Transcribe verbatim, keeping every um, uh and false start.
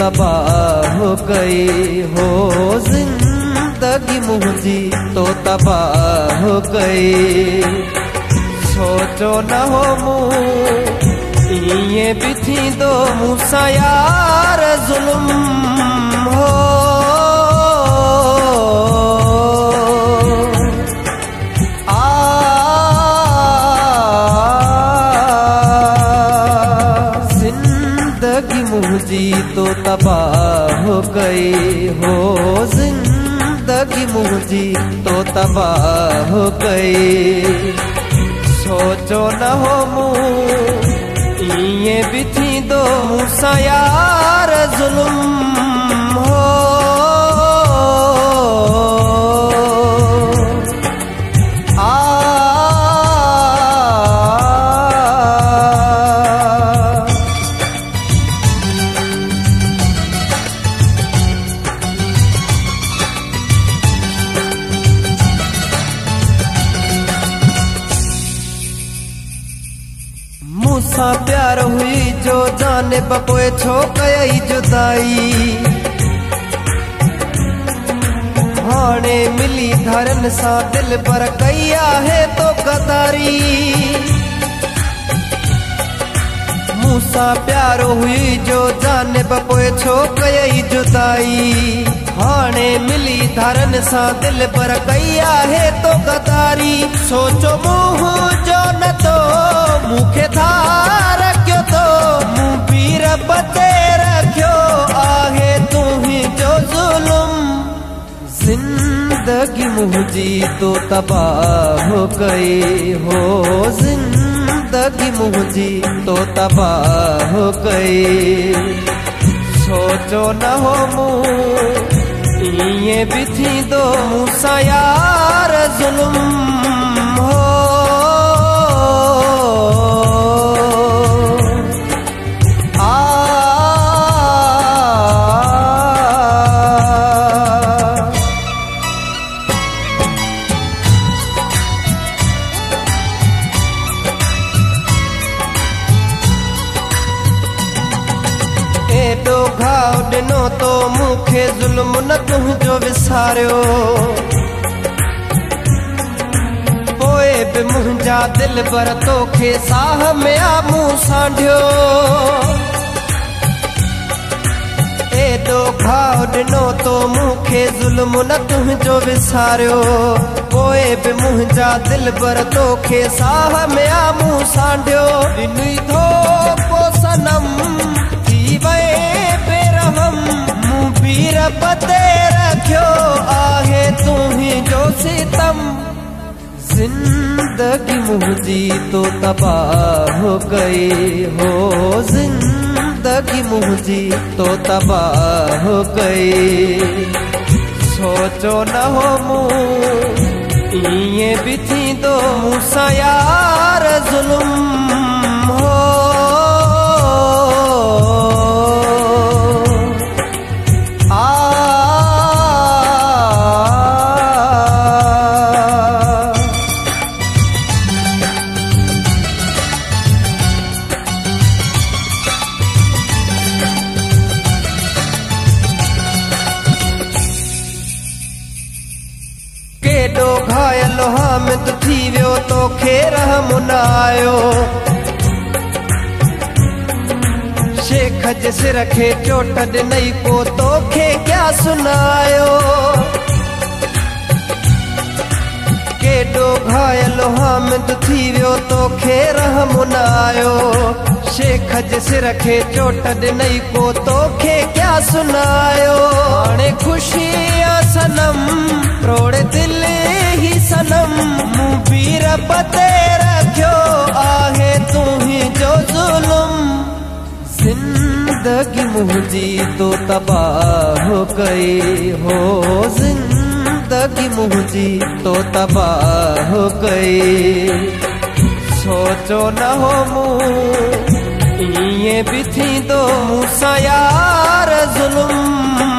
तबाह हो गई हो, जिंदगी मुझी तो तबाह हो गई। सोचो न हो मुँह ये भी थी दो मूसा यार जुल्म हो। मुझी तो तबाह हो गई हो, जिंदगी मुझी तो तबाह हो गई। सोचो न हो मुँह ये भी थी दो मूसा यार जुल्म हो। मूसा प्यार हुई जो जाने बपोए छो कई जुदाई। हाणे मिली धरन सा दिल पर कैया है तो गदारी। मूसा प्यार हुई जो जाने बपोए छो कई जुदाई। हाणे मिली धरन सा दिल पर कैया है तो गदारी। सोचो मुँह जो न तो मुखे था रखो तो मुँह पीर बते रखो आहे तू ही जो जुल्म। जिंदगी मुझी तो तबाह हो गई हो, जिंदगी मुझी तो तबाह हो गई। सोचो न हो मुँह ये भी थी दो मूसा यार जुल्म हो। एडो घाव दिनो तो मुखे जुल्म न तुझो विसारियो। पोए बि मुंहिंजा दिल पर तोखे साह में आ मुंहुं सांढियो। एडो घाव दिनो तो मुखे जुल्म न तुझो विसारियो। पोए बि मुंहिंजा दिल पर तोखे साह में आ मुंहुं सांढियो। ॾिनी थो को सनम बेरहम मुँह पीर बते रखो आहे तू ही जो सितम। जिंदगी मुझी तो तबाह हो गई हो, जिंदगी मुझी तो तबाह हो गई। सोचो न हो मुँह ये भी थी दो मूसा यार जुल्म हो। केडो घायल हामिद थी वियो तोखे रहम न आयो। शेख जे सिर खे चोट ॾिनई को तोखे क्या सुनायो। केडो घायल हामिद थी वियो तोखे रहम न आयो। शेख जे सिर खे चोट ॾिनई को तोखे क्या सुनायो। हाणे ख़ुशी आ सनम रोड़े दिल ही सनम मुँह पीर बते रखो आहे तू ही जो जुल्म। जिंदगी मुझी तो तबाह हो गई हो, जिंदगी मुझी तो तबाह हो गई। सोचो न हो मुँह ये भी थी दो मूसा यार जुल्म